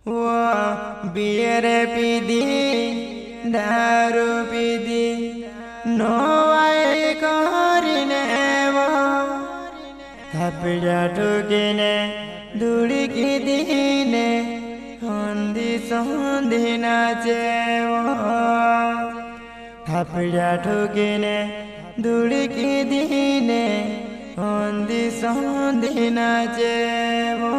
वो बियर पीदी दारू पीदी नोवाए करिने वो थपड़ा ठुकिने दुड़की दीने होंदी सोंदी नाचे वो थपड़ा ठुकिने दुड़की दीने होंदी सोंदी नाचे वो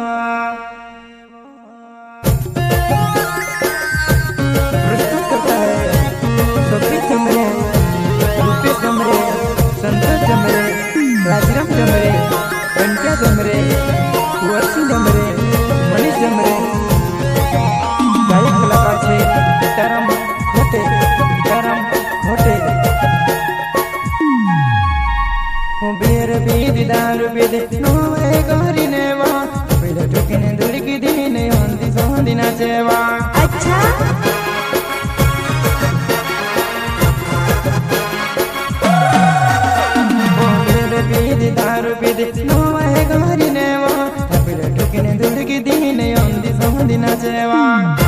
राजराम जमरे, घंटा जमरे, वर्षी जमरे, मनीष जमरे, गायक कलाकार छे सीताराम घोटे। बियर पीदी दारू पीदी नोए करिने वा पेला ठोकिने दुड़की दीने होंदी सोंदी नाचे वा। अच्छा पीदी दारू पीदी नोए करिने वा पेला ठोकिने दुड़की दीने होंदी सोंदी नाचे वा।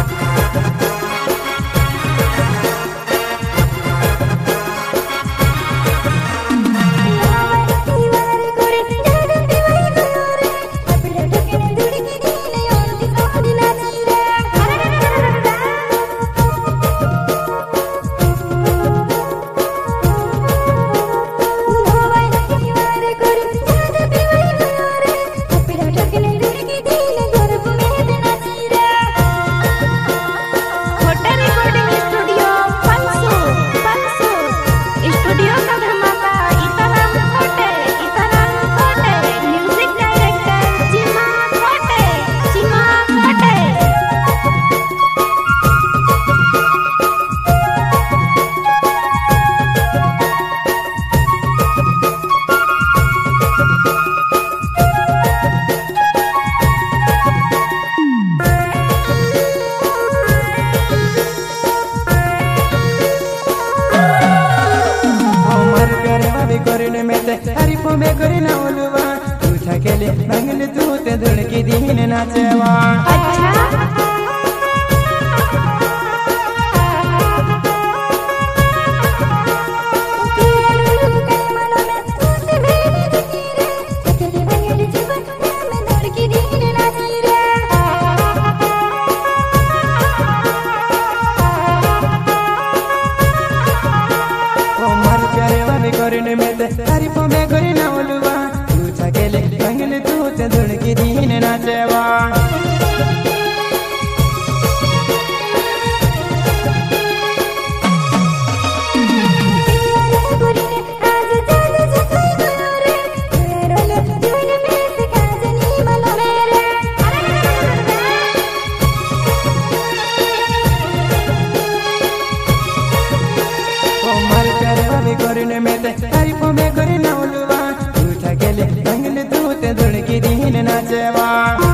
करने में ते हरीफो में करे ना ओलवा तू छकेले मंगल तू ते धुड़की दीने नाचवा। अच्छा करने में ते हरीफो में करे ना ओलवा तू छकेले मंगल तू ते धुड़की दीने नाचवा। करने में ते हरीफो में करे ना ओलवा तू छकेले मंगल तू ते धुड़की दीने नाचवा।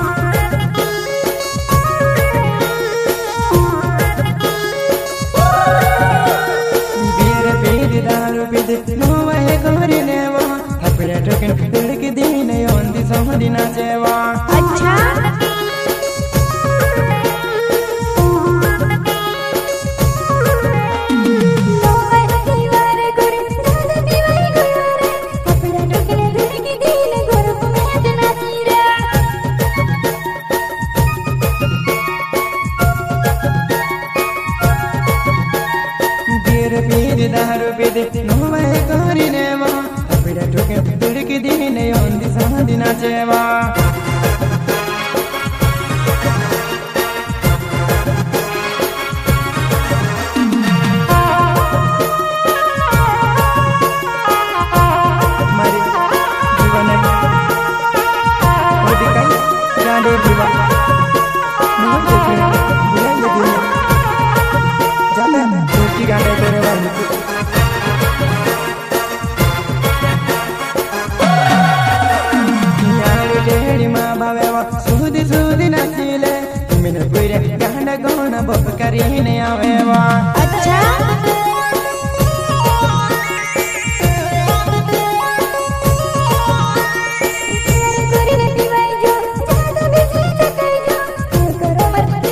बियर पीदी दारू पीदी नोए करिने वा थपड़ा ठोकिने दुड़की दीने होंदी सोंदी नाचवा। अच्छा पीदी दारू पीदी नोए करिने वा थपड़ा ठोकिने दुड़की दीने होंदी सोंदी नाचवा। मारी जीवन ओदी काई गांडे दीवा नोए देखने बुलाई लगी जाता रोटी गांडे तेरे वाली सुधी सुधी नाचिले मिन पुरे गांडा गोना बप करीने आवेवा। अच्छा करने दीवाई जो जादू बिजली जगाई जो करो मत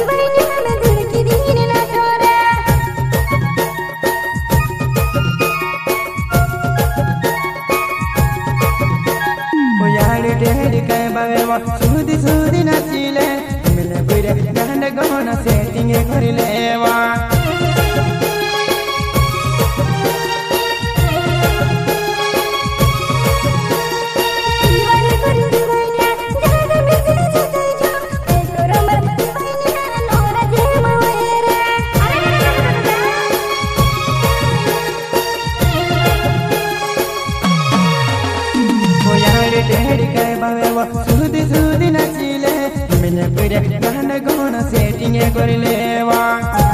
गाना गाना सेटिंग कर लेवा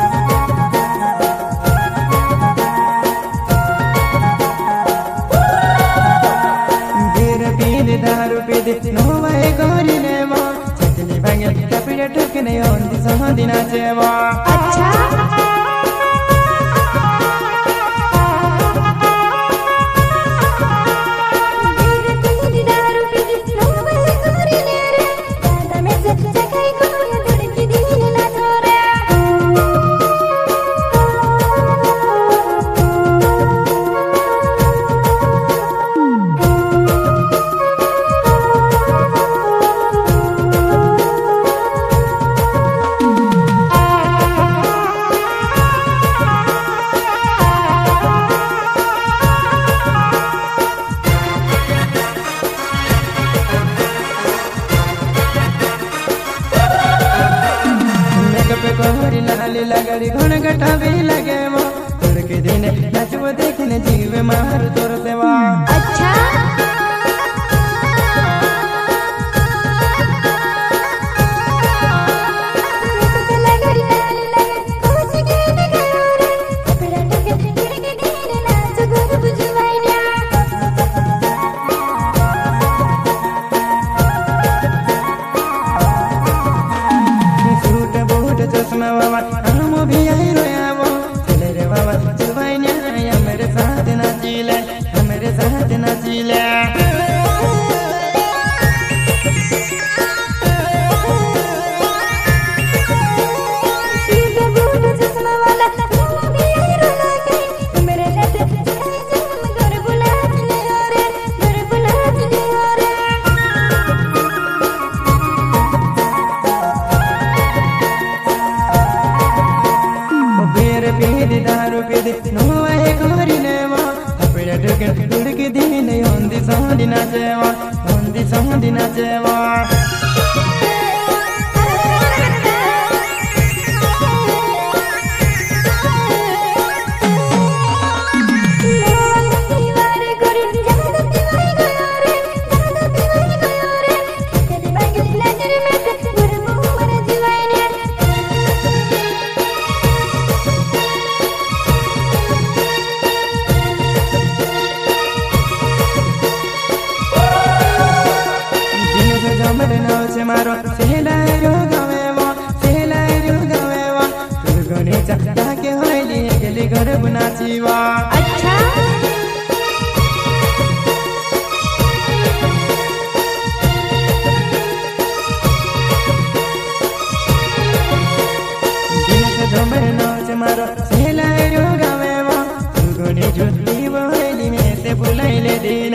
दारू पीद नोवाए गोरी नेवा चटनी भांगे टपड़े ठुकने ओंदी सहंदी नाचेवा अच्छा गोरी लाली लगड़ी घन घटा भी लगे वो तोड़ के दिन नचबो देखने जीव मार तोर सेवा अच्छा चश्मा बाबा हम भी आई रोयावो चले रे बाबा जुबाइनिया हमारे साथ नाचिले हमारे साथ नाचिले दारू पीद नोवाए गोरी नेवा अपने ठुकन तुड़के दिन ओंदी सहंदी नाचेवा ओंदी सहंदी नाचेवा मारो सेलाइरो गावेवा तू गने चक्का के होइली गेली घर बनाचीवा अच्छा दिन से झमर नाच मारो सेलाइरो गावेवा तू गने जुटी होइली में से बुलाइले दिन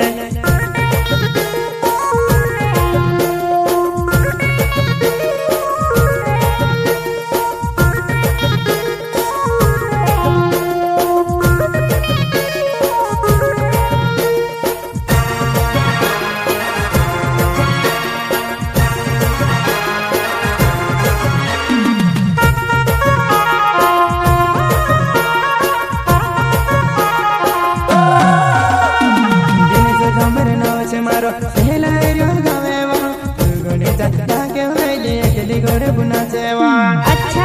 मारो सेलाइरो गावेवा तू गने चक्का के होइली गेली घर बनाचेवा अच्छा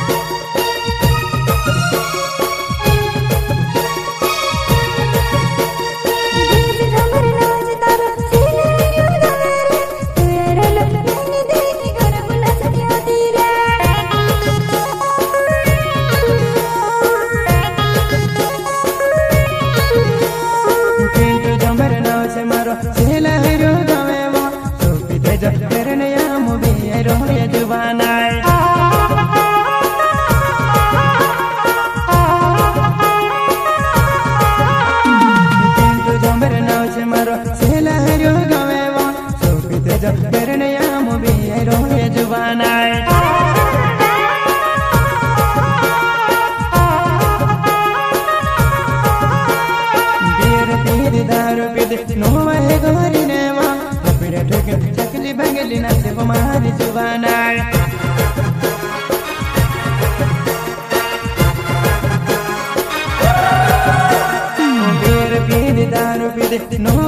सेलाइरो गावेवा सोपी ते जरने या मुबी रोए जुबानाय किंतु जमर नाच मारो सेलाइरो गावेवा सोपी ते जरने या मुबी रोए जुबानाय दारू पीद नोवाए गोरी नेवा अपने ठुकन चकली बंगली नाचे हमारी जुबानाय बीर पीद दारू पीद नो